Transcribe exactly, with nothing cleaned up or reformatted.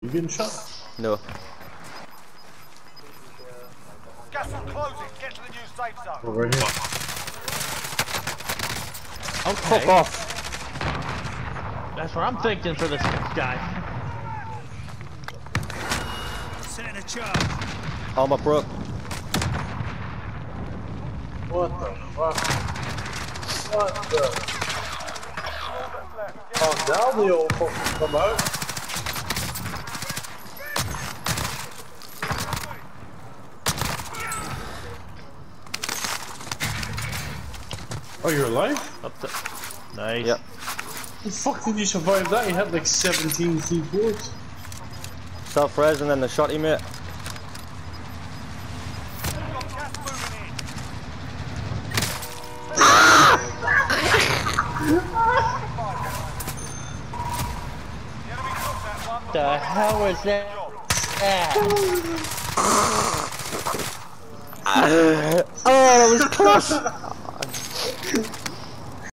You getting shot? No. Gas will close it. Get to the new safe zone. Over here. Okay. Fuck off. That's what I'm thinking for this guy. Setting a charge. Armor broke. What the fuck? What the? Oh, now they all fucking come out. Oh, you're alive? Up to... Nice. Yep. How the fuck did you survive that? You had like seventeen C fours. Self-res and then the shot he made. The hell was that? Oh, that was close!